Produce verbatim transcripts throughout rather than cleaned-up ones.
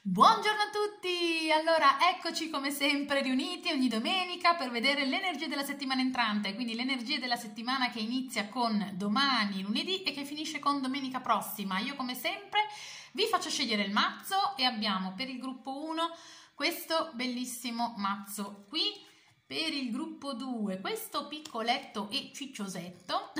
Buongiorno a tutti! Allora, eccoci come sempre riuniti ogni domenica per vedere l'energia della settimana entrante, quindi l'energia della settimana che inizia con domani, lunedì, e che finisce con domenica prossima. Io come sempre vi faccio scegliere il mazzo e abbiamo per il gruppo uno questo bellissimo mazzo qui, per il gruppo due questo piccoletto e cicciosetto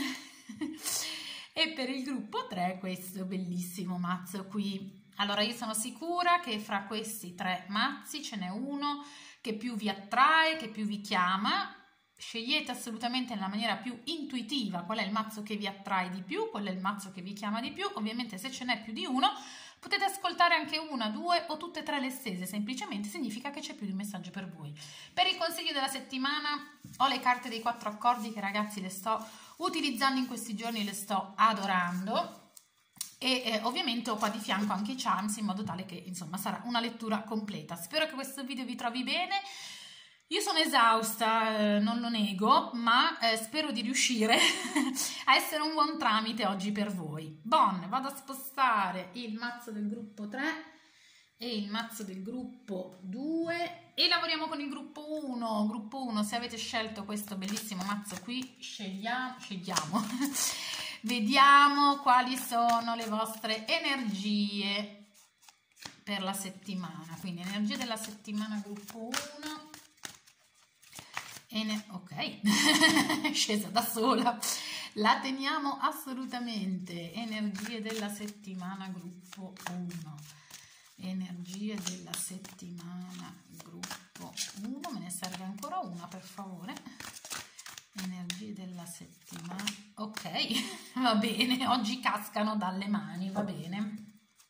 e per il gruppo tre questo bellissimo mazzo qui. Allora io sono sicura che fra questi tre mazzi ce n'è uno che più vi attrae, che più vi chiama. Scegliete assolutamente nella maniera più intuitiva qual è il mazzo che vi attrae di più, qual è il mazzo che vi chiama di più. Ovviamente se ce n'è più di uno potete ascoltare anche una, due o tutte e tre le stese, semplicemente significa che c'è più di un messaggio per voi. Per il consiglio della settimana ho le carte dei quattro accordi che ragazzi le sto utilizzando in questi giorni, le sto adorando. E eh, ovviamente ho qua di fianco anche i charms in modo tale che insomma sarà una lettura completa. Spero che questo video vi trovi bene. Io sono esausta, eh, non lo nego, ma eh, spero di riuscire a essere un buon tramite oggi per voi. Bon, vado a spostare il mazzo del gruppo tre e il mazzo del gruppo due e lavoriamo con il gruppo uno. Gruppo uno, se avete scelto questo bellissimo mazzo qui, scegliamo, scegliamo. Vediamo quali sono le vostre energie per la settimana. Quindi energie della settimana gruppo uno. Ener- ok, è scesa da sola. La teniamo assolutamente. Energie della settimana gruppo uno. Energie della settimana gruppo uno. Me ne serve ancora una, per favore. Energie della settimana, ok, va bene, oggi cascano dalle mani, va bene.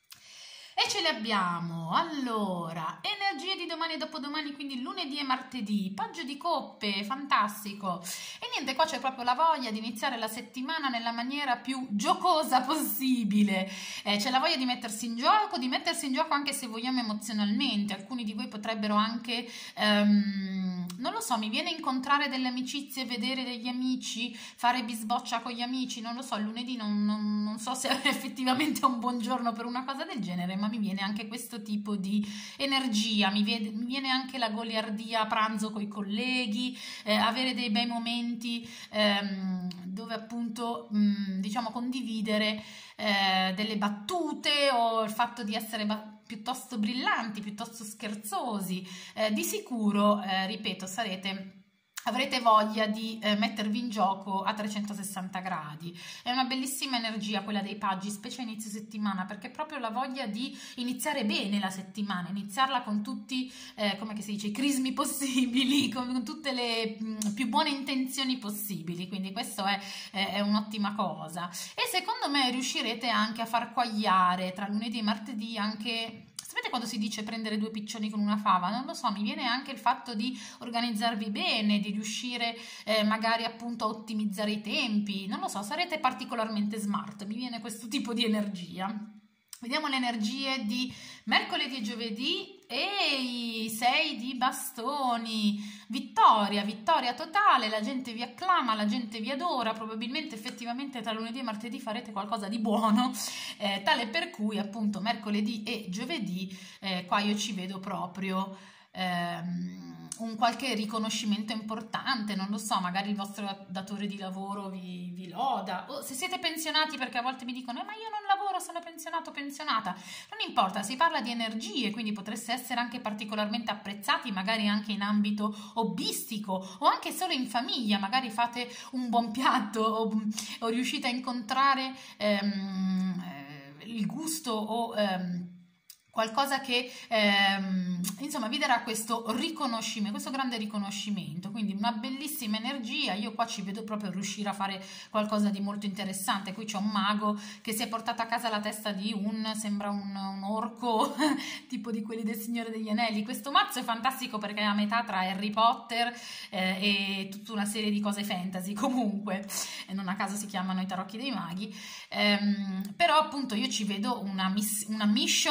E ce le abbiamo, allora, energie di domani e dopodomani, quindi lunedì e martedì, paggio di coppe, fantastico. E niente, qua c'è proprio la voglia di iniziare la settimana nella maniera più giocosa possibile. Eh, c'è la voglia di mettersi in gioco, di mettersi in gioco anche se vogliamo emozionalmente. Alcuni di voi potrebbero anche, um, non lo so, mi viene a incontrare delle amicizie, vedere degli amici, fare bisboccia con gli amici, non lo so, il lunedì non, non, non so se è effettivamente un buon giorno per una cosa del genere, ma mi viene anche questo tipo di energia, mi viene, mi viene anche la goliardia a pranzo con i colleghi, eh, avere dei bei momenti ehm, dove appunto mh, diciamo condividere eh, delle battute o il fatto di essere piuttosto brillanti, piuttosto scherzosi. Eh, di sicuro, eh, ripeto, sarete... avrete voglia di eh, mettervi in gioco a trecentosessanta gradi. È una bellissima energia quella dei paggi, specie a inizio settimana, perché è proprio la voglia di iniziare bene la settimana, iniziarla con tutti, eh, come si dice, i crismi possibili, con, con tutte le mh, più buone intenzioni possibili, quindi questo è, eh, è un'ottima cosa. E secondo me riuscirete anche a far quagliare tra lunedì e martedì anche... Sapete quando si dice prendere due piccioni con una fava? Non lo so, mi viene anche il fatto di organizzarvi bene, di riuscire eh, magari appunto a ottimizzare i tempi, non lo so, sarete particolarmente smart, mi viene questo tipo di energia. Vediamo le energie di mercoledì e giovedì e i sei di bastoni. Vittoria, vittoria totale, la gente vi acclama, la gente vi adora, probabilmente effettivamente tra lunedì e martedì farete qualcosa di buono, eh, tale per cui appunto mercoledì e giovedì eh, qua io ci vedo proprio ehm, un qualche riconoscimento importante, non lo so, magari il vostro datore di lavoro vi, vi loda, o se siete pensionati, perché a volte mi dicono eh, ma io non lavoro, sono pensionato o pensionata, non importa, si parla di energie, quindi potreste essere anche particolarmente apprezzati, magari anche in ambito hobbistico o anche solo in famiglia, magari fate un buon piatto o, o riuscite a incontrare ehm, il gusto o ehm, qualcosa che ehm, insomma vi darà questo riconoscimento, questo grande riconoscimento, quindi una bellissima energia. Io qua ci vedo proprio riuscire a fare qualcosa di molto interessante. Qui c'è un mago che si è portato a casa la testa di un, sembra un, un orco tipo di quelli del Signore degli Anelli. Questo mazzo è fantastico perché è a metà tra Harry Potter eh, e tutta una serie di cose fantasy, comunque e non a caso si chiamano i tarocchi dei maghi, ehm, però appunto io ci vedo una, miss una mission abbastanza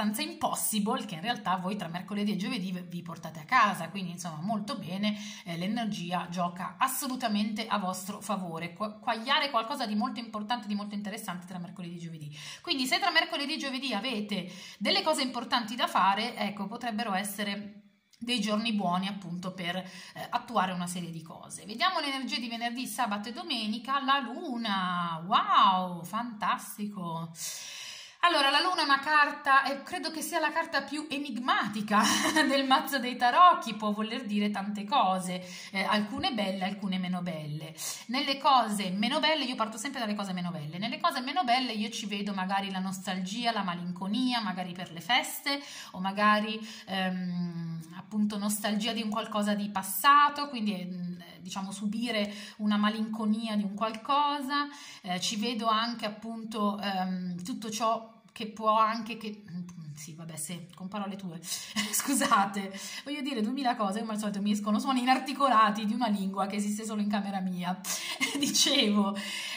abbastanza impossible che in realtà voi tra mercoledì e giovedì vi portate a casa, quindi insomma molto bene, eh, l'energia gioca assolutamente a vostro favore, Qu- quagliare qualcosa di molto importante, di molto interessante tra mercoledì e giovedì. Quindi se tra mercoledì e giovedì avete delle cose importanti da fare, ecco, potrebbero essere dei giorni buoni appunto per eh, attuare una serie di cose. Vediamo le energie di venerdì, sabato e domenica. La luna, wow, fantastico. Allora, la luna è una carta, e credo che sia la carta più enigmatica del mazzo dei tarocchi, può voler dire tante cose, eh, alcune belle, alcune meno belle. Nelle cose meno belle, io parto sempre dalle cose meno belle, nelle cose meno belle io ci vedo magari la nostalgia, la malinconia, magari per le feste, o magari ehm, appunto nostalgia di un qualcosa di passato, quindi eh, diciamo subire una malinconia di un qualcosa, eh, ci vedo anche appunto ehm, tutto ciò che può anche che sì vabbè se con parole tue scusate, voglio dire duemila cose, come al solito mi escono suoni inarticolati di una lingua che esiste solo in camera mia. Dicevo,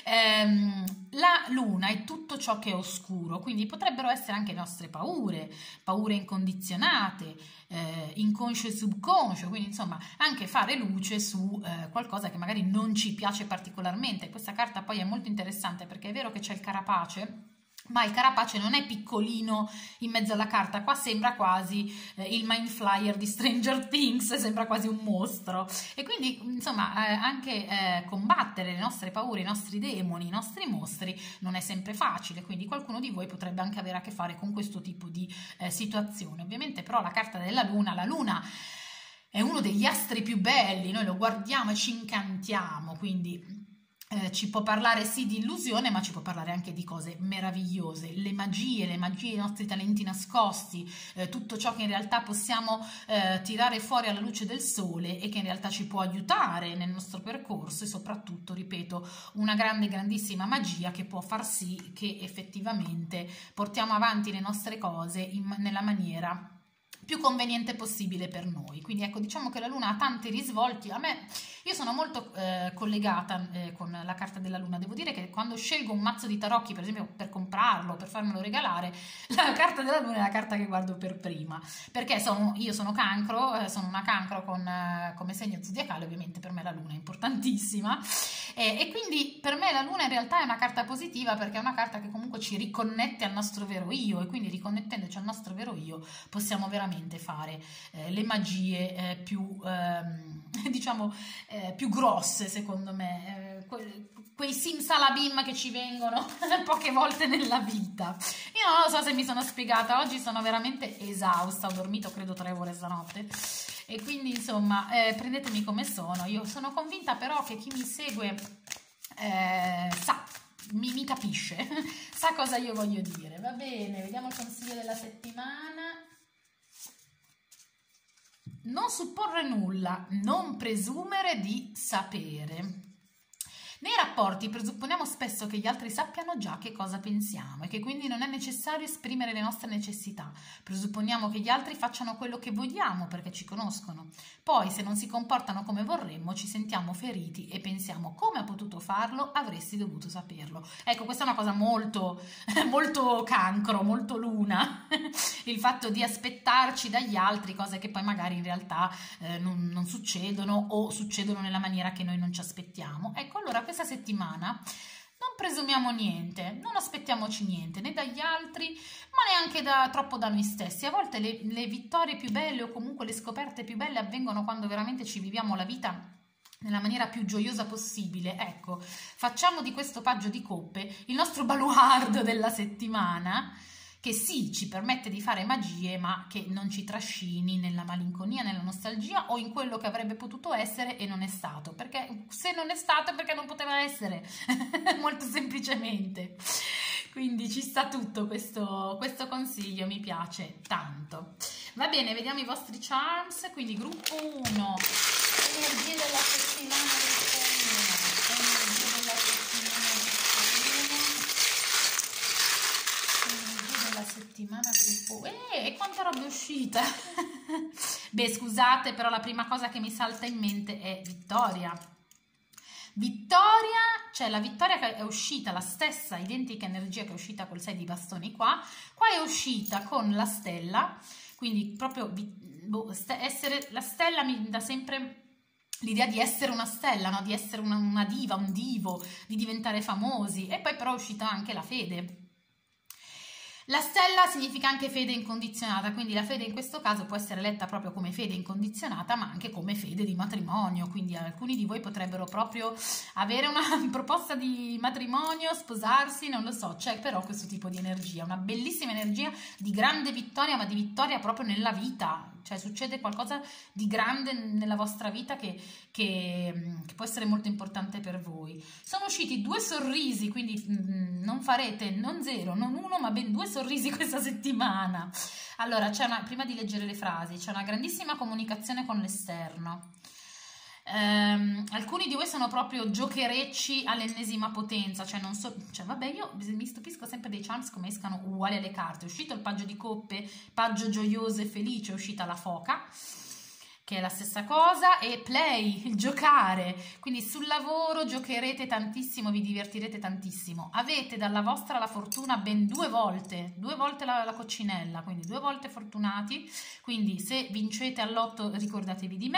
ehm, la luna è tutto ciò che è oscuro, quindi potrebbero essere anche nostre paure, paure incondizionate, eh, inconscio e subconscio, quindi insomma anche fare luce su eh, qualcosa che magari non ci piace particolarmente. Questa carta poi è molto interessante perché è vero che c'è il carapace, ma il carapace non è piccolino in mezzo alla carta, qua sembra quasi eh, il mind flyer di Stranger Things, sembra quasi un mostro, e quindi insomma eh, anche eh, combattere le nostre paure, i nostri demoni, i nostri mostri non è sempre facile, quindi qualcuno di voi potrebbe anche avere a che fare con questo tipo di eh, situazione. Ovviamente però la carta della luna, la luna è uno degli astri più belli, noi lo guardiamo e ci incantiamo, quindi Eh, ci può parlare sì di illusione, ma ci può parlare anche di cose meravigliose, le magie, le magie, i nostri talenti nascosti, eh, tutto ciò che in realtà possiamo eh, tirare fuori alla luce del sole e che in realtà ci può aiutare nel nostro percorso, e soprattutto, ripeto, una grande, grandissima magia che può far sì che effettivamente portiamo avanti le nostre cose in, nella maniera più conveniente possibile per noi. Quindi ecco, diciamo che la luna ha tanti risvolti. A me, io sono molto eh, collegata eh, con la carta della luna, devo dire che quando scelgo un mazzo di tarocchi, per esempio per comprarlo, per farmelo regalare, la carta della luna è la carta che guardo per prima, perché sono, io sono cancro, eh, sono una cancro con, eh, come segno zodiacale, ovviamente per me la luna è importantissima, eh, e quindi per me la luna in realtà è una carta positiva, perché è una carta che comunque ci riconnette al nostro vero io, e quindi riconnettendoci al nostro vero io possiamo veramente fare eh, le magie eh, più ehm, diciamo eh, più grosse, secondo me, eh, que quei simsalabim che ci vengono poche volte nella vita. Io non lo so se mi sono spiegata, oggi sono veramente esausta, ho dormito credo tre ore stanotte, e quindi insomma eh, prendetemi come sono. Io sono convinta però che chi mi segue eh, sa Mi, mi capisce, sa cosa io voglio dire. Va bene, vediamo il consiglio della settimana. Non supporre nulla, non presumere di sapere. Nei rapporti presupponiamo spesso che gli altri sappiano già che cosa pensiamo e che quindi non è necessario esprimere le nostre necessità. Presupponiamo che gli altri facciano quello che vogliamo perché ci conoscono. Poi, se non si comportano come vorremmo, ci sentiamo feriti e pensiamo: come ha potuto farlo? Avresti dovuto saperlo. Ecco, questa è una cosa molto, molto cancro, molto luna. Il fatto di aspettarci dagli altri cose che poi magari in realtà eh, non, non succedono, o succedono nella maniera che noi non ci aspettiamo. Ecco, allora questa settimana non presumiamo niente, non aspettiamoci niente né dagli altri, ma neanche da, troppo da noi stessi. A volte le, le vittorie più belle, o comunque le scoperte più belle, avvengono quando veramente ci viviamo la vita nella maniera più gioiosa possibile. Ecco, facciamo di questo paggio di coppe il nostro baluardo della settimana, che sì, ci permette di fare magie, ma che non ci trascini nella malinconia, nella nostalgia, o in quello che avrebbe potuto essere e non è stato, perché se non è stato è perché non poteva essere, molto semplicemente. Quindi ci sta tutto questo, questo consiglio, mi piace tanto. Va bene, vediamo i vostri charms. Quindi gruppo uno, energie della settimana, gruppo uno, energie della settimana, la settimana gruppo eh, e quanta roba è uscita. Beh, scusate, però la prima cosa che mi salta in mente è vittoria. Vittoria, cioè la vittoria che è uscita, la stessa identica energia che è uscita col sei di bastoni qua, qua è uscita con la stella, quindi proprio boh, essere la stella mi dà sempre l'idea di essere una stella, no? Di essere una, una diva, un divo, di diventare famosi, e poi però è uscita anche la fede. La stella significa anche fede incondizionata, quindi la fede in questo caso può essere letta proprio come fede incondizionata, ma anche come fede di matrimonio, quindi alcuni di voi potrebbero proprio avere una proposta di matrimonio, sposarsi, non lo so, c'è però questo tipo di energia, una bellissima energia di grande vittoria, ma di vittoria proprio nella vita, cioè succede qualcosa di grande nella vostra vita che, che, che può essere molto importante per voi. Sono usciti due sorrisi, quindi mh, non farete non zero, non uno, ma ben due sorrisi questa settimana. Allora, c'è una, prima di leggere le frasi, c'è una grandissima comunicazione con l'esterno. Um, alcuni di voi sono proprio giocherecci all'ennesima potenza, cioè non so, cioè vabbè, io mi stupisco sempre dei charms come escano uguali alle carte. È uscito il paggio di coppe, paggio gioioso e felice, è uscita la foca, che è la stessa cosa, e play, il giocare, quindi sul lavoro giocherete tantissimo, vi divertirete tantissimo, avete dalla vostra la fortuna ben due volte, due volte la, la coccinella, quindi due volte fortunati, quindi se vincete all'otto ricordatevi di me,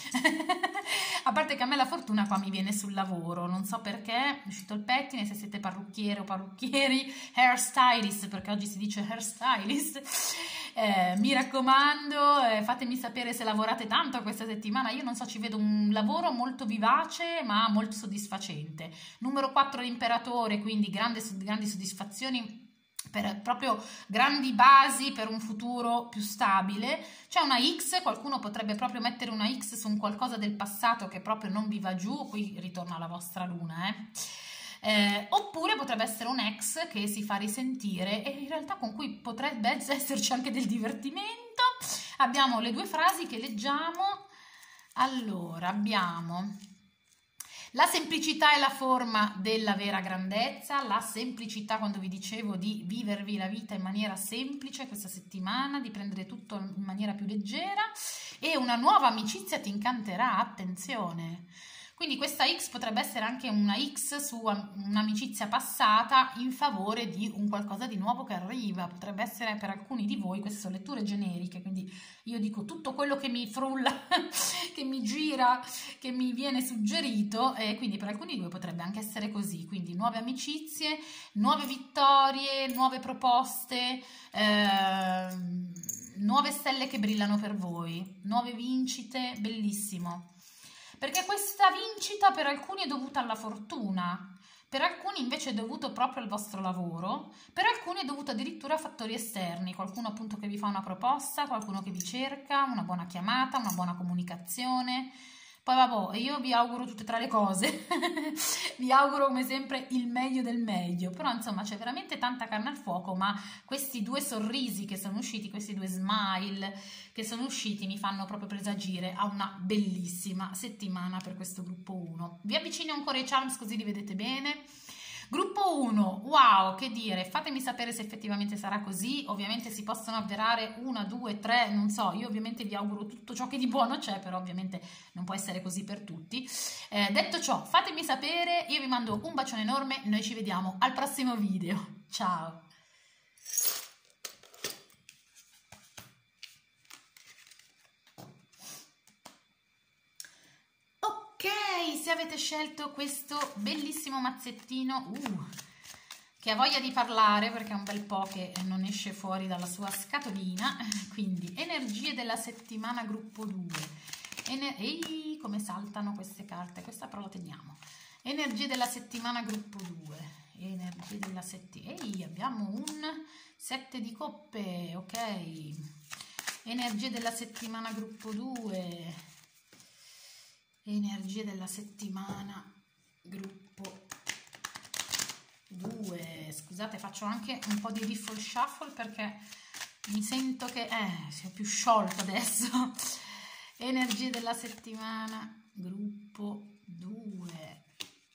a parte che a me la fortuna qua mi viene sul lavoro, non so perché, è uscito il pettine, se siete parrucchiere o parrucchieri, hairstylist, perché oggi si dice hairstylist, eh, mi raccomando, eh, fatemi sapere se lavorate tanto questa settimana. Io non so, ci vedo un lavoro molto vivace ma molto soddisfacente. Numero quattro l'imperatore, quindi grande, grandi soddisfazioni, per proprio grandi basi per un futuro più stabile. C'è una X, qualcuno potrebbe proprio mettere una X su un qualcosa del passato che proprio non vi va giù, qui ritorna la vostra luna, eh. Eh, oppure potrebbe essere un ex che si fa risentire e in realtà con cui potrebbe esserci anche del divertimento. Abbiamo le due frasi che leggiamo. Allora, abbiamo la semplicità è la forma della vera grandezza, la semplicità quando vi dicevo di vivervi la vita in maniera semplice questa settimana, di prendere tutto in maniera più leggera, e una nuova amicizia ti incanterà, attenzione. Quindi questa X potrebbe essere anche una X su un'amicizia passata in favore di un qualcosa di nuovo che arriva, potrebbe essere per alcuni di voi, queste sono letture generiche, quindi io dico tutto quello che mi frulla, che mi gira, che mi viene suggerito, e quindi per alcuni di voi potrebbe anche essere così, quindi nuove amicizie, nuove vittorie, nuove proposte, ehm, nuove stelle che brillano per voi, nuove vincite, bellissimo. Perché questa vincita per alcuni è dovuta alla fortuna, per alcuni invece è dovuto proprio al vostro lavoro, per alcuni è dovuto addirittura a fattori esterni, qualcuno appunto che vi fa una proposta, qualcuno che vi cerca, una buona chiamata, una buona comunicazione. Poi vabbè, io vi auguro tutte e tre le cose, vi auguro come sempre il meglio del meglio, però insomma c'è veramente tanta carne al fuoco, ma questi due sorrisi che sono usciti, questi due smile che sono usciti mi fanno proprio presagire a una bellissima settimana per questo gruppo uno. Vi avvicino ancora i charms così li vedete bene. Gruppo uno, wow, che dire, fatemi sapere se effettivamente sarà così, ovviamente si possono avverare una, due, tre, non so, io ovviamente vi auguro tutto ciò che di buono c'è, però ovviamente non può essere così per tutti. Eh, detto ciò, fatemi sapere, io vi mando un bacione enorme, noi ci vediamo al prossimo video, ciao! Se avete scelto questo bellissimo mazzettino uh, che ha voglia di parlare perché è un bel po' che non esce fuori dalla sua scatolina, quindi energie della settimana gruppo due. Ener Ehi, come saltano queste carte, questa però la teniamo. Energie della settimana gruppo due, energie della settimana, ehi, abbiamo un sette di coppe, ok. Energie della settimana gruppo due. Energie della settimana gruppo due. Scusate, faccio anche un po' di riffle shuffle perché mi sento che eh, sia più sciolto adesso. Energie della settimana gruppo due.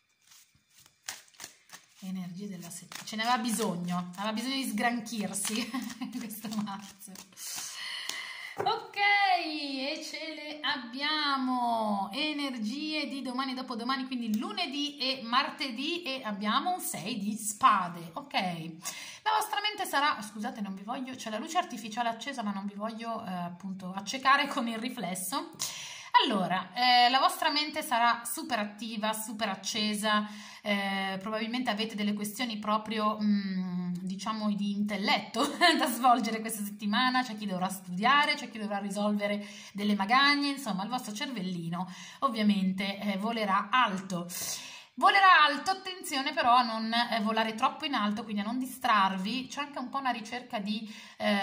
Energie della settimana. Ce n'aveva bisogno, aveva bisogno di sgranchirsi questo mazzo. Ok, e ce le abbiamo energie di domani, dopodomani, quindi lunedì e martedì, e abbiamo un sei di spade, ok? La vostra mente sarà, scusate, non vi voglio, c'è la luce artificiale accesa, ma non vi voglio eh, appunto accecare con il riflesso. Allora, eh, la vostra mente sarà super attiva, super accesa, eh, probabilmente avete delle questioni proprio, mh, diciamo, di intelletto da svolgere questa settimana, c'è chi dovrà studiare, c'è chi dovrà risolvere delle magagne, insomma il vostro cervellino ovviamente eh, volerà alto. Volerà alto, attenzione però a non eh, volare troppo in alto, quindi a non distrarvi, c'è anche un po' una ricerca di...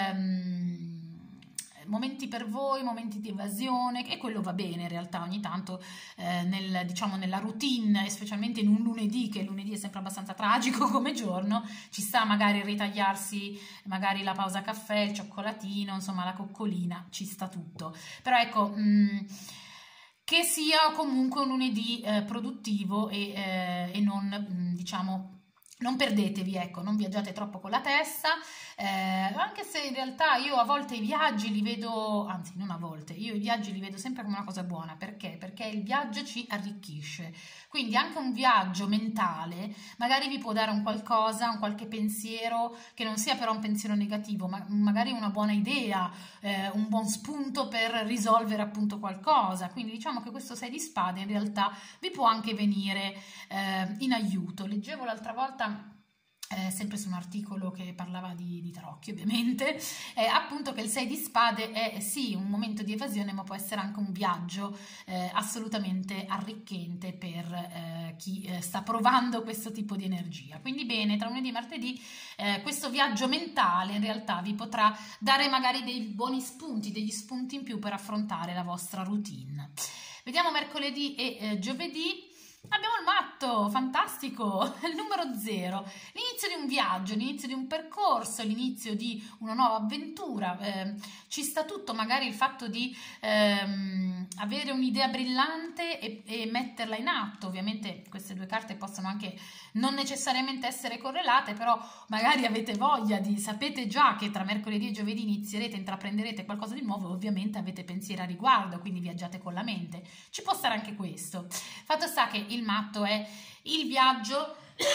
Ehm, momenti per voi, momenti di evasione, e quello va bene in realtà ogni tanto eh, nel, diciamo, nella routine, e specialmente in un lunedì, che il lunedì è sempre abbastanza tragico come giorno, ci sta magari ritagliarsi magari la pausa caffè, il cioccolatino, insomma la coccolina, ci sta tutto. Però ecco, mh, che sia comunque un lunedì eh, produttivo e, eh, e non, mh, diciamo, non perdetevi, ecco, non viaggiate troppo con la testa, eh, anche se in realtà io a volte i viaggi li vedo, anzi non a volte, io i viaggi li vedo sempre come una cosa buona. Perché? Perché il viaggio ci arricchisce, quindi anche un viaggio mentale magari vi può dare un qualcosa, un qualche pensiero, che non sia però un pensiero negativo, ma magari una buona idea, eh, un buon spunto per risolvere appunto qualcosa. Quindi diciamo che questo sei di spade in realtà vi può anche venire eh, in aiuto. Leggevo l'altra volta Eh, sempre su un articolo che parlava di, di tarocchi ovviamente, eh, appunto che il sei di spade è eh, sì un momento di evasione, ma può essere anche un viaggio eh, assolutamente arricchente per eh, chi eh, sta provando questo tipo di energia. Quindi bene, tra lunedì e martedì eh, questo viaggio mentale in realtà vi potrà dare magari dei buoni spunti, degli spunti in più per affrontare la vostra routine. Vediamo mercoledì e eh, giovedì. Abbiamo il matto, fantastico, il numero zero, l'inizio di un viaggio, l'inizio di un percorso, l'inizio di una nuova avventura, eh, ci sta tutto, magari il fatto di ehm, avere un'idea brillante e, e metterla in atto. Ovviamente queste due carte possono anche non necessariamente essere correlate, però magari avete voglia di, sapete già che tra mercoledì e giovedì inizierete, intraprenderete qualcosa di nuovo, ovviamente avete pensieri a riguardo, quindi viaggiate con la mente, ci può stare anche questo. Fatto sta che il matto è il viaggio,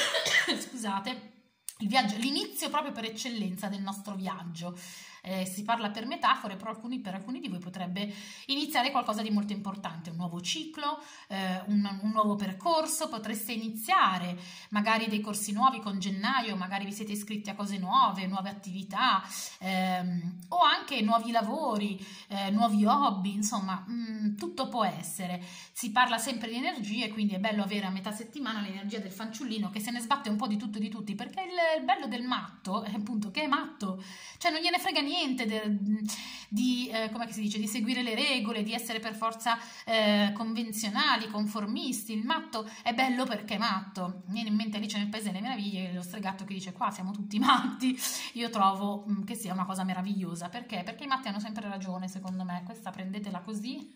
scusate, il viaggio, l'inizio proprio per eccellenza del nostro viaggio. Eh, si parla per metafore, però alcuni, per alcuni di voi potrebbe iniziare qualcosa di molto importante, un nuovo ciclo, eh, un, un nuovo percorso. Potreste iniziare magari dei corsi nuovi con gennaio, magari vi siete iscritti a cose nuove, nuove attività, ehm, o anche nuovi lavori, eh, nuovi hobby, insomma mh, tutto può essere. Si parla sempre di energie, quindi è bello avere a metà settimana l'energia del fanciullino che se ne sbatte un po' di tutto e di tutti, perché il, il bello del matto è appunto che è matto, cioè non gliene frega niente niente de, di, eh, come si dice, di seguire le regole, di essere per forza eh, convenzionali, conformisti. Il matto è bello perché è matto. Mi viene in mente Alice nel Paese delle Meraviglie, lo stregatto che dice qua siamo tutti matti. Io trovo mh, che sia una cosa meravigliosa. Perché? Perché i matti hanno sempre ragione, secondo me. Questa prendetela così.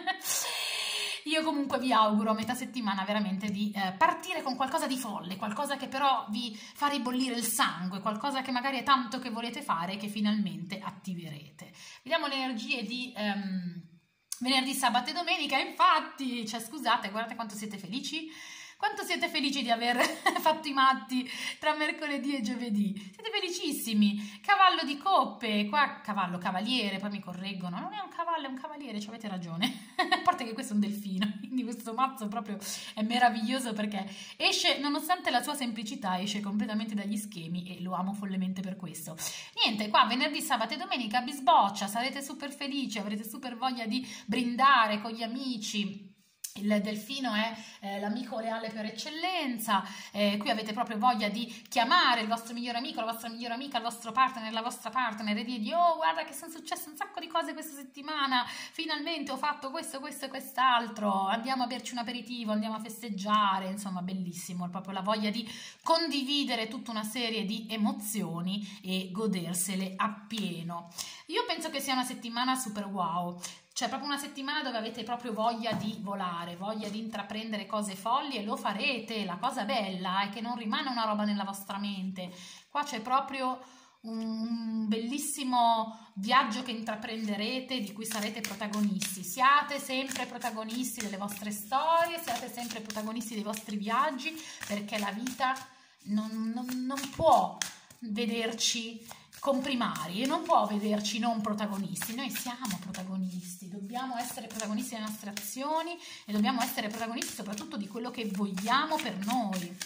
Io comunque vi auguro a metà settimana veramente di eh, partire con qualcosa di folle, qualcosa che però vi fa ribollire il sangue, qualcosa che magari è tanto che volete fare e che finalmente attiverete. Vediamo le energie di um, venerdì, sabato e domenica. Infatti, cioè scusate, guardate quanto siete felici. Quanto siete felici di aver fatto i matti tra mercoledì e giovedì? Siete felicissimi. Cavallo di coppe, qua cavallo, cavaliere, poi mi correggono. Non è un cavallo, è un cavaliere, ci avete ragione. A parte che questo è un delfino, quindi questo mazzo proprio è meraviglioso perché esce, nonostante la sua semplicità, esce completamente dagli schemi e lo amo follemente per questo. Niente, qua venerdì, sabato e domenica bisboccia, sarete super felici, avrete super voglia di brindare con gli amici. Il delfino è eh, l'amico leale per eccellenza, eh, qui avete proprio voglia di chiamare il vostro migliore amico, la vostra migliore amica, il vostro partner, la vostra partner e dirgli oh guarda che sono successe un sacco di cose questa settimana, finalmente ho fatto questo, questo e quest'altro, andiamo a berci un aperitivo, andiamo a festeggiare, insomma bellissimo, proprio la voglia di condividere tutta una serie di emozioni e godersele appieno. Io penso che sia una settimana super wow. Cioè proprio una settimana dove avete proprio voglia di volare, voglia di intraprendere cose folli e lo farete. La cosa bella è che non rimane una roba nella vostra mente. Qua c'è proprio un bellissimo viaggio che intraprenderete, di cui sarete protagonisti. Siate sempre protagonisti delle vostre storie, siate sempre protagonisti dei vostri viaggi, perché la vita non, non, non può vederci comprimari e non può vederci non protagonisti. Noi siamo protagonisti, dobbiamo essere protagonisti delle nostre azioni e dobbiamo essere protagonisti soprattutto di quello che vogliamo per noi.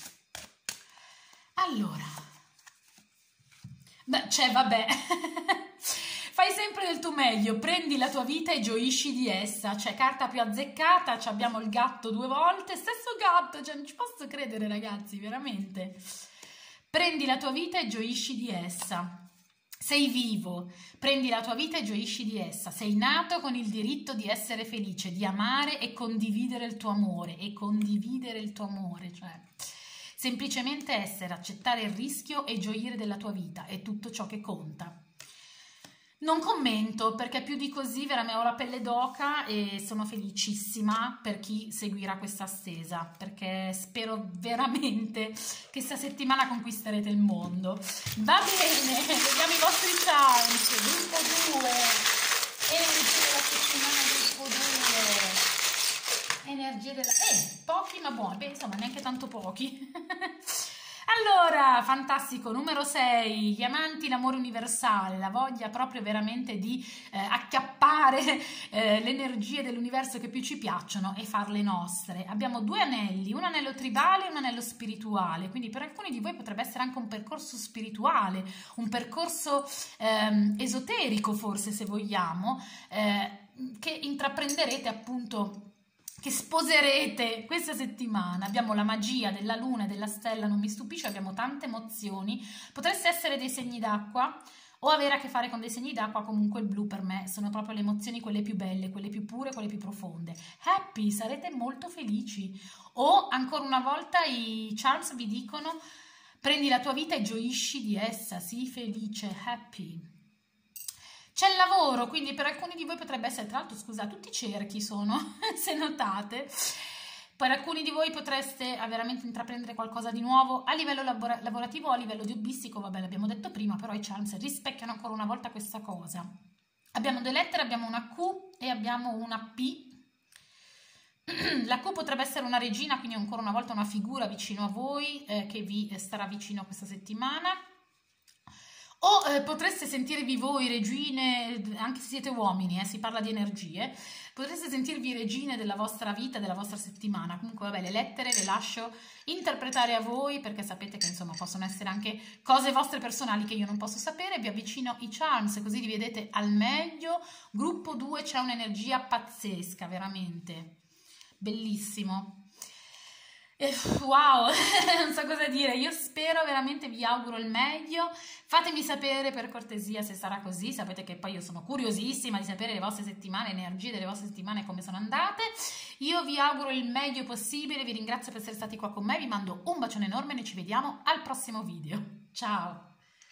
Allora, beh, cioè vabbè, fai sempre del tuo meglio, prendi la tua vita e gioisci di essa. Cioè, carta più azzeccata, abbiamo il gatto due volte, stesso gatto, cioè non ci posso credere ragazzi, veramente. Prendi la tua vita e gioisci di essa. Sei vivo, prendi la tua vita e gioisci di essa. Sei nato con il diritto di essere felice, di amare e condividere il tuo amore, e condividere il tuo amore, cioè semplicemente essere, accettare il rischio e gioire della tua vita, è tutto ciò che conta. Non commento, perché più di così veramente ho la pelle d'oca e sono felicissima per chi seguirà questa stesa, perché spero veramente che questa settimana conquisterete il mondo. Va bene, vediamo i vostri chance. Gruppo due, energia della settimana gruppo due. Energia della... Eh, pochi ma buoni, beh insomma neanche tanto pochi. Allora, fantastico, numero sei, gli amanti, l'amore universale, la voglia proprio veramente di eh, acchiappare eh, le energie dell'universo che più ci piacciono e farle nostre. Abbiamo due anelli, un anello tribale e un anello spirituale, quindi per alcuni di voi potrebbe essere anche un percorso spirituale, un percorso ehm, esoterico forse se vogliamo, eh, che intraprenderete appunto, che sposerete questa settimana. Abbiamo la magia della luna e della stella, non mi stupisce, abbiamo tante emozioni. Potreste essere dei segni d'acqua o avere a che fare con dei segni d'acqua. Comunque il blu per me sono proprio le emozioni quelle più belle, quelle più pure, quelle più profonde. Happy, sarete molto felici. O ancora una volta i charms vi dicono: prendi la tua vita e gioisci di essa, sii felice, happy. C'è il lavoro, quindi per alcuni di voi potrebbe essere, tra l'altro scusate, tutti cerchi sono, se notate, per alcuni di voi potreste veramente intraprendere qualcosa di nuovo a livello labora lavorativo o a livello di hobbistico, vabbè l'abbiamo detto prima, però i charms rispecchiano ancora una volta questa cosa. Abbiamo due lettere, abbiamo una Q e abbiamo una P. La Q potrebbe essere una regina, quindi ancora una volta una figura vicino a voi eh, che vi starà vicino questa settimana. O eh, potreste sentirvi voi regine, anche se siete uomini, eh, si parla di energie, potreste sentirvi regine della vostra vita, della vostra settimana. Comunque vabbè, le lettere le lascio interpretare a voi, perché sapete che insomma possono essere anche cose vostre personali che io non posso sapere. Vi avvicino i charms così li vedete al meglio. Gruppo due, c'è un'energia pazzesca, veramente bellissimo. Wow, non so cosa dire, io spero veramente, vi auguro il meglio. Fatemi sapere per cortesia se sarà così, sapete che poi io sono curiosissima di sapere le vostre settimane, le energie delle vostre settimane, come sono andate. Io vi auguro il meglio possibile, vi ringrazio per essere stati qua con me, vi mando un bacione enorme e noi ci vediamo al prossimo video. Ciao!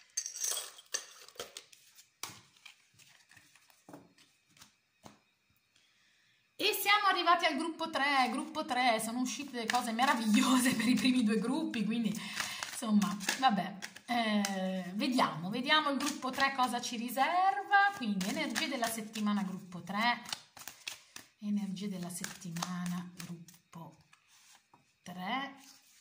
E siamo arrivati al gruppo tre, gruppo tre, sono uscite delle cose meravigliose per i primi due gruppi, quindi insomma, vabbè, eh, vediamo, vediamo il gruppo tre cosa ci riserva. Quindi energie della settimana gruppo tre, energie della settimana gruppo tre,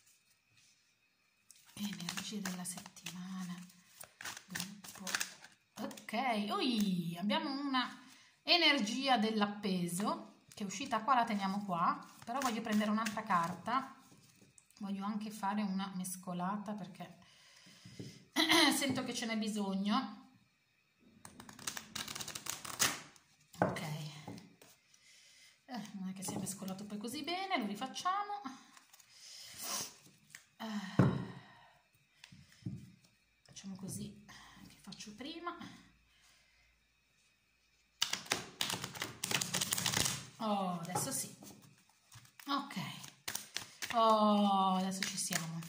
energie della settimana gruppo, ok, ui, abbiamo una energia dell'appeso che è uscita qua, la teniamo qua, però voglio prendere un'altra carta, voglio anche fare una mescolata perché sento che ce n'è bisogno. Ok, eh, non è che sia mescolato poi così bene, lo rifacciamo. Eh, facciamo così che faccio prima. Oh, adesso sì. Ok. Oh, adesso ci siamo.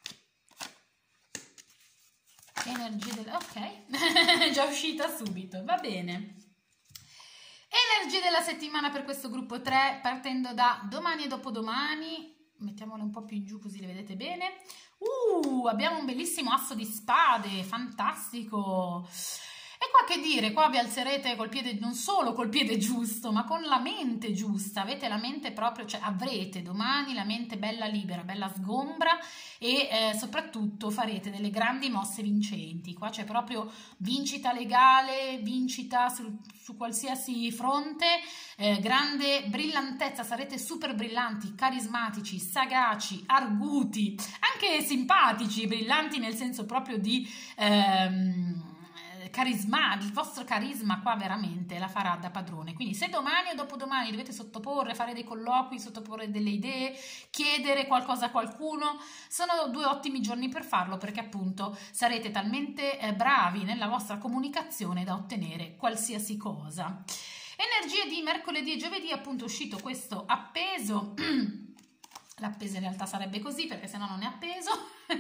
Energia del... Ok. Già uscita subito. Va bene. Energia della settimana per questo gruppo tre, partendo da domani e dopodomani. Mettiamole un po' più in giù così le vedete bene. Uh, abbiamo un bellissimo asso di spade, fantastico. E qua che dire, qua vi alzerete col piede, non solo col piede giusto, ma con la mente giusta. Avete la mente proprio, cioè avrete domani la mente bella libera, bella sgombra e eh, soprattutto farete delle grandi mosse vincenti. Qua c'è proprio vincita legale, vincita su, su qualsiasi fronte, eh, grande brillantezza, sarete super brillanti, carismatici, sagaci, arguti, anche simpatici, brillanti nel senso proprio di... Ehm, carisma, il vostro carisma qua veramente la farà da padrone. Quindi se domani o dopodomani dovete sottoporre, fare dei colloqui, sottoporre delle idee, chiedere qualcosa a qualcuno, sono due ottimi giorni per farlo, perché appunto sarete talmente eh, bravi nella vostra comunicazione da ottenere qualsiasi cosa. Energie di mercoledì e giovedì, appunto è uscito questo appeso. L'appeso in realtà sarebbe così, perché se no non è appeso.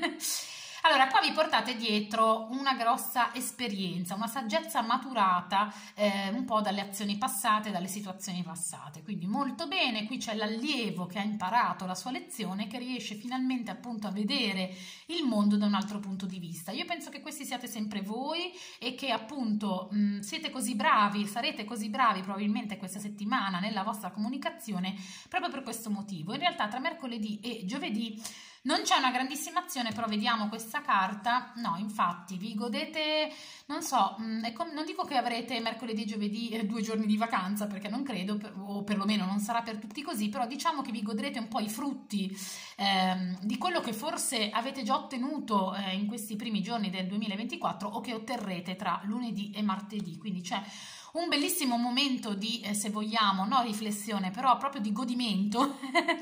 Allora, qua vi portate dietro una grossa esperienza, una saggezza maturata eh, un po' dalle azioni passate, dalle situazioni passate, quindi molto bene. Qui c'è l'allievo che ha imparato la sua lezione, che riesce finalmente appunto a vedere il mondo da un altro punto di vista. Io penso che questi siate sempre voi e che appunto mh, siete così bravi, sarete così bravi probabilmente questa settimana nella vostra comunicazione proprio per questo motivo. In realtà tra mercoledì e giovedì non c'è una grandissima azione, però vediamo questa carta. No, infatti, vi godete, non so, mh, non dico che avrete mercoledì e giovedì eh, due giorni di vacanza, perché non credo, per, o perlomeno non sarà per tutti così, però diciamo che vi godrete un po' i frutti ehm, di quello che forse avete già ottenuto eh, in questi primi giorni del duemilaventiquattro o che otterrete tra lunedì e martedì. Quindi c'è un bellissimo momento di, eh, se vogliamo, no riflessione, però proprio di godimento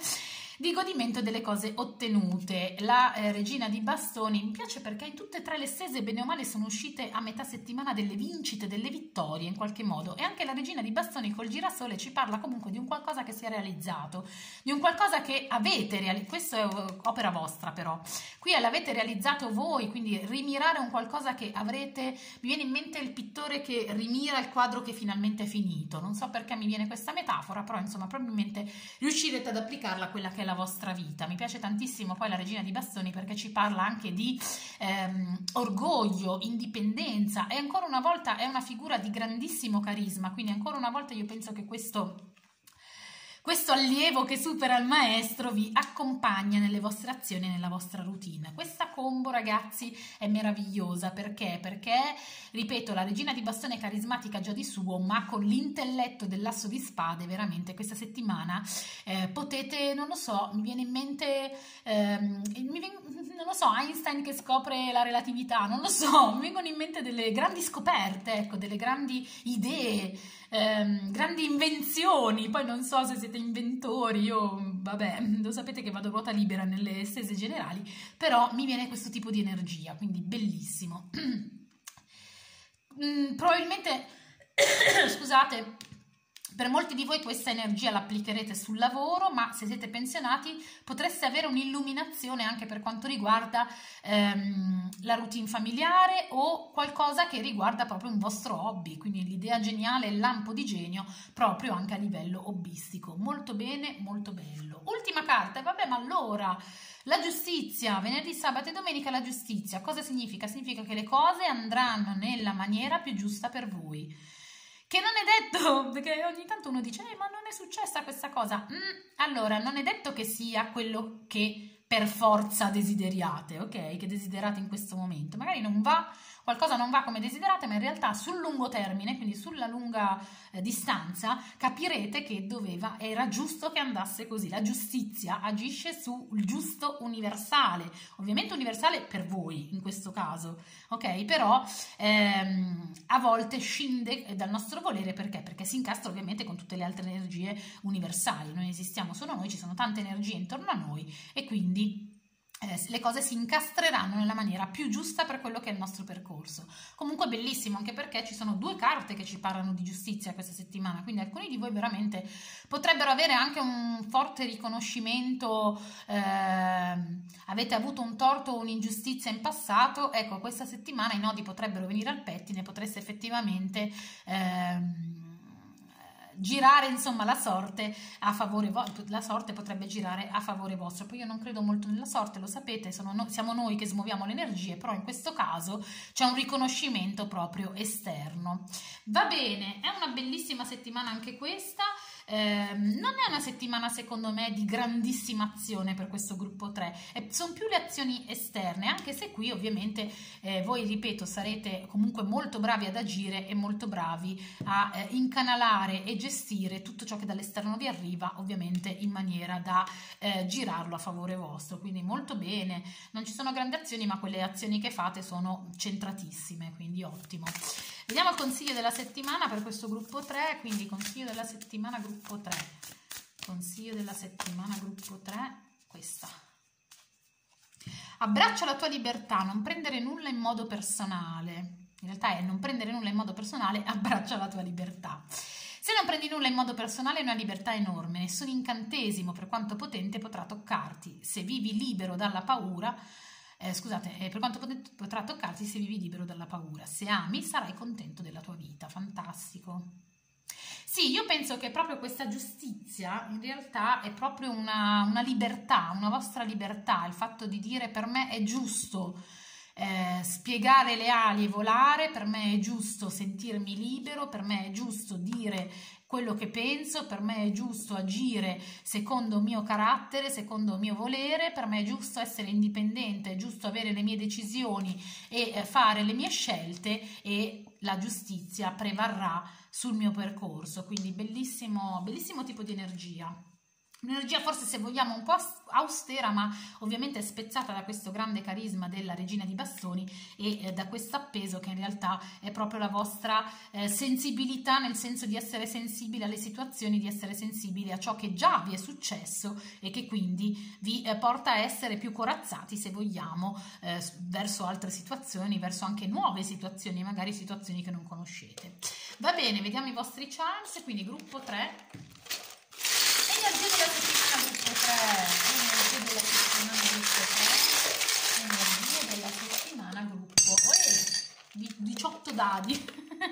di godimento delle cose ottenute. La eh, regina di bastoni mi piace perché in tutte e tre le stese bene o male sono uscite a metà settimana delle vincite, delle vittorie in qualche modo, e anche la regina di bastoni col girasole ci parla comunque di un qualcosa che si è realizzato, di un qualcosa che avete realizzato. Questo è uh, opera vostra, però qui l'avete realizzato voi, quindi rimirare un qualcosa che avrete. Mi viene in mente il pittore che rimira il quadro che finalmente è finito, non so perché mi viene questa metafora, però insomma probabilmente riuscirete ad applicarla a quella che è la vostra vita. Mi piace tantissimo poi la regina di bastoni perché ci parla anche di ehm, orgoglio, indipendenza, e ancora una volta è una figura di grandissimo carisma, quindi ancora una volta io penso che questo Questo allievo che supera il maestro vi accompagna nelle vostre azioni, nella vostra routine. Questa combo, ragazzi, è meravigliosa. Perché? Perché, ripeto, la regina di bastone è carismatica già di suo, ma con l'intelletto dell'asso di spade, veramente, questa settimana eh, potete, non lo so, mi viene in mente, ehm, mi viene, non lo so, Einstein che scopre la relatività, non lo so, mi vengono in mente delle grandi scoperte, ecco, delle grandi idee, ehm, grandi invenzioni. Poi non so se siete inventori, io vabbè, lo sapete che vado a ruota libera nelle stese generali, però mi viene questo tipo di energia, quindi bellissimo. mm, probabilmente scusate, per molti di voi questa energia l'applicherete sul lavoro, ma se siete pensionati potreste avere un'illuminazione anche per quanto riguarda ehm, la routine familiare o qualcosa che riguarda proprio un vostro hobby, quindi l'idea geniale, il lampo di genio proprio anche a livello hobbistico. Molto bene, molto bello. Ultima carta, e vabbè, ma allora la giustizia, venerdì, sabato e domenica la giustizia, cosa significa? Significa che le cose andranno nella maniera più giusta per voi. Che non è detto, perché ogni tanto uno dice eh, ma non è successa questa cosa. Mm, allora, non è detto che sia quello che per forza desideriate, ok? Che desiderate in questo momento. Magari non va, qualcosa non va come desiderate, ma in realtà sul lungo termine, quindi sulla lunga eh, distanza, capirete che doveva, era giusto che andasse così. La giustizia agisce sul giusto universale, ovviamente universale per voi in questo caso, ok? Però ehm, a volte scinde dal nostro volere, perché? Perché si incastra ovviamente con tutte le altre energie universali. Noi esistiamo solo noi, ci sono tante energie intorno a noi e quindi Eh, le cose si incastreranno nella maniera più giusta per quello che è il nostro percorso. Comunque bellissimo, anche perché ci sono due carte che ci parlano di giustizia questa settimana, quindi alcuni di voi veramente potrebbero avere anche un forte riconoscimento, eh, avete avuto un torto o un'ingiustizia in passato, ecco, questa settimana i nodi potrebbero venire al pettine, potreste effettivamente eh, girare insomma la sorte a favore vostro, la sorte potrebbe girare a favore vostro. Poi io non credo molto nella sorte, lo sapete, sono no, siamo noi che smuoviamo le energie, però in questo caso c'è un riconoscimento proprio esterno. Va bene, è una bellissima settimana anche questa. Eh, non è una settimana secondo me di grandissima azione per questo gruppo tre, eh, sono più le azioni esterne, anche se qui ovviamente eh, voi, ripeto, sarete comunque molto bravi ad agire e molto bravi a eh, incanalare e gestire tutto ciò che dall'esterno vi arriva, ovviamente in maniera da eh, girarlo a favore vostro, quindi molto bene. Non ci sono grandi azioni, ma quelle azioni che fate sono centratissime, quindi ottimo. Vediamo il consiglio della settimana per questo gruppo tre, quindi consiglio della settimana gruppo tre, consiglio della settimana gruppo tre, questa. Abbraccia la tua libertà, non prendere nulla in modo personale. In realtà è non prendere nulla in modo personale, abbraccia la tua libertà. Se non prendi nulla in modo personale è una libertà enorme, nessun incantesimo per quanto potente potrà toccarti. Se vivi libero dalla paura, Eh, scusate, eh, per quanto potrà toccarti se vivi libero dalla paura. Se ami, sarai contento della tua vita. Fantastico. Sì, io penso che proprio questa giustizia in realtà è proprio una, una libertà, una vostra libertà, il fatto di dire per me è giusto eh, spiegare le ali e volare, per me è giusto sentirmi libero, per me è giusto dire quello che penso, per me è giusto agire secondo il mio carattere, secondo il mio volere, per me è giusto essere indipendente, è giusto avere le mie decisioni e eh, fare le mie scelte, e la giustizia prevarrà sul mio percorso. Quindi bellissimo, bellissimo tipo di energia. Un'energia forse, se vogliamo, un po' austera, ma ovviamente spezzata da questo grande carisma della regina di bastoni e eh, da questo appeso che in realtà è proprio la vostra eh, sensibilità, nel senso di essere sensibili alle situazioni, di essere sensibili a ciò che già vi è successo e che quindi vi eh, porta a essere più corazzati, se vogliamo, eh, verso altre situazioni, verso anche nuove situazioni, magari situazioni che non conoscete. Va bene, vediamo i vostri charms, quindi gruppo tre. Energia della settimana gruppo tre, energia della settimana gruppo tre, energia della settimana gruppo eh, diciotto dadi.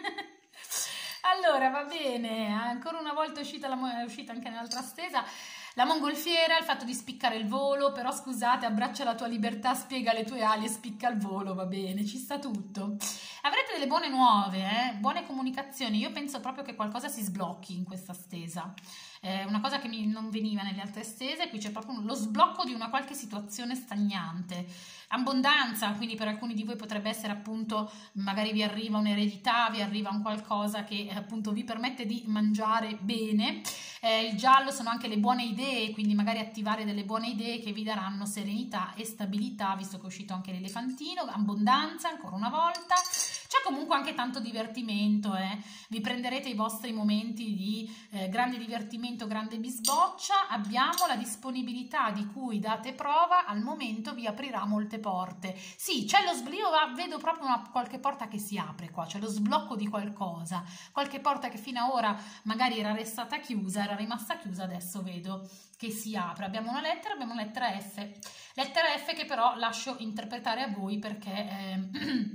Allora, va bene, ancora una volta è uscita, la, è uscita anche nell'altra stesa la mongolfiera, il fatto di spiccare il volo, però scusate, abbraccia la tua libertà, spiega le tue ali e spicca il volo, va bene, ci sta tutto. Avrete delle buone nuove, eh? Buone comunicazioni, io penso proprio che qualcosa si sblocchi in questa stesa. Eh, una cosa che mi, non veniva nelle altre stese, qui c'è proprio lo sblocco di una qualche situazione stagnante. Abbondanza, quindi per alcuni di voi potrebbe essere appunto, magari vi arriva un'eredità, vi arriva un qualcosa che appunto vi permette di mangiare bene. Eh, il giallo sono anche le buone idee, quindi magari attivare delle buone idee che vi daranno serenità e stabilità, visto che è uscito anche l'elefantino. Abbondanza, ancora una volta. C'è comunque anche tanto divertimento, eh? Vi prenderete i vostri momenti di eh, grande divertimento, grande bisboccia. Abbiamo la disponibilità di cui date prova, al momento vi aprirà molte porte. Sì, c'è lo sblocco, vedo proprio una, qualche porta che si apre qua, c'è lo sblocco di qualcosa, qualche porta che fino ad ora magari era restata chiusa, era rimasta chiusa, adesso vedo che si apre. Abbiamo una lettera, abbiamo una lettera F, lettera F che però lascio interpretare a voi, perché eh,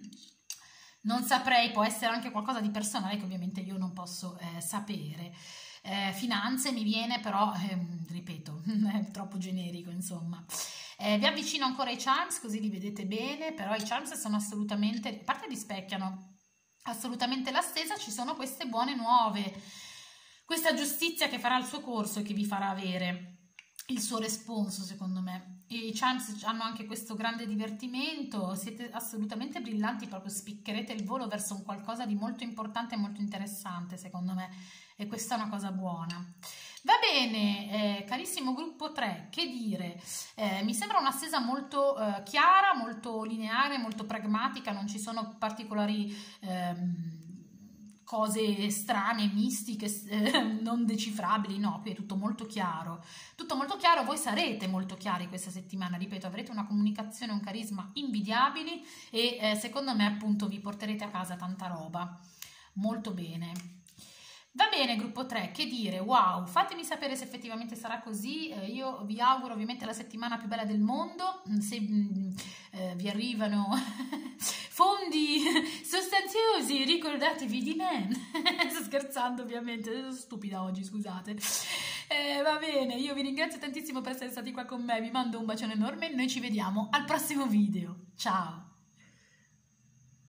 non saprei, può essere anche qualcosa di personale che ovviamente io non posso eh, sapere. Eh, finanze mi viene, però eh, ripeto, è troppo generico, insomma. Eh, vi avvicino ancora ai charms, così li vedete bene, però i charms sono assolutamente, a parte rispecchiano assolutamente la stesa, ci sono queste buone nuove, questa giustizia che farà il suo corso e che vi farà avere il suo responso, secondo me. I charms hanno anche questo grande divertimento, siete assolutamente brillanti, proprio spiccherete il volo verso un qualcosa di molto importante e molto interessante, secondo me, e questa è una cosa buona. Va bene, eh, carissimo gruppo tre, che dire, eh, mi sembra una stesa molto eh, chiara, molto lineare, molto pragmatica, non ci sono particolari ehm, cose strane, mistiche, eh, non decifrabili, no, qui è tutto molto chiaro, tutto molto chiaro. Voi sarete molto chiari questa settimana, ripeto, avrete una comunicazione, un carisma invidiabili e eh, secondo me appunto vi porterete a casa tanta roba, molto bene. Va bene gruppo tre, che dire, wow, fatemi sapere se effettivamente sarà così, eh, io vi auguro ovviamente la settimana più bella del mondo, se mh, eh, vi arrivano fondi sostanziosi ricordatevi di me, sto scherzando ovviamente, sono stupida oggi, scusate. Eh, va bene, io vi ringrazio tantissimo per essere stati qua con me, vi mando un bacione enorme, noi ci vediamo al prossimo video, ciao!